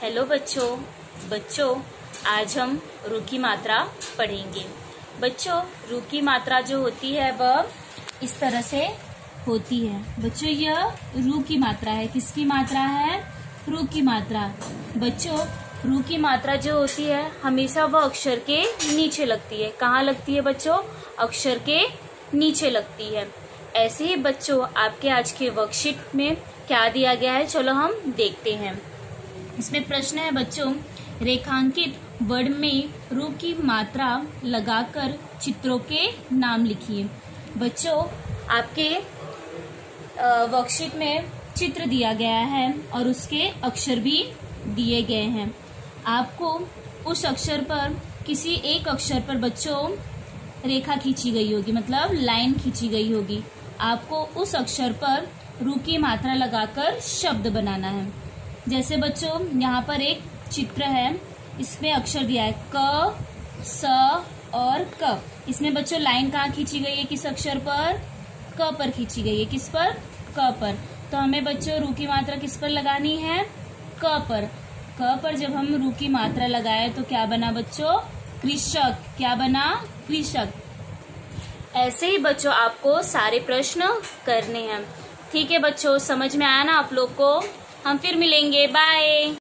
Hello बच्चों आज हम रू की मात्रा पढ़ेंगे। बच्चों रू की मात्रा जो होती है वह इस तरह से होती है। बच्चों यह रू की मात्रा है। किसकी मात्रा है? रू की मात्रा। बच्चों रू की मात्रा जो होती है हमेशा वह अक्षर के नीचे लगती है। कहाँ लगती है बच्चों? अक्षर के नीचे लगती है। ऐसे ही बच्चों आपके आज के वर्कशीट में क्या दिया गया है, चलो हम देखते हैं। इसमें प्रश्न है बच्चों, रेखांकित वर्ड में रू की मात्रा लगाकर चित्रों के नाम लिखिए। बच्चों आपके वर्कशीट में चित्र दिया गया है और उसके अक्षर भी दिए गए हैं। आपको उस अक्षर पर किसी एक अक्षर पर बच्चों रेखा खींची गई होगी, मतलब लाइन खींची गई होगी। आपको उस अक्षर पर रू की मात्रा लगाकर शब्द बनाना है। जैसे बच्चों यहाँ पर एक चित्र है, इसमें अक्षर दिया है क, स और क। इसमें बच्चों लाइन कहाँ खींची गई है? किस अक्षर पर? क पर खींची गई है। किस पर? क पर। तो हमें बच्चों रू की मात्रा किस पर लगानी है? क पर। क पर जब हम रू की मात्रा लगाए तो क्या बना बच्चों? कृषक। क्या बना? कृषक। ऐसे ही बच्चों आपको सारे प्रश्न करने हैं। ठीक है बच्चों, समझ में आया ना आप लोग को? हम फिर मिलेंगे। बाय।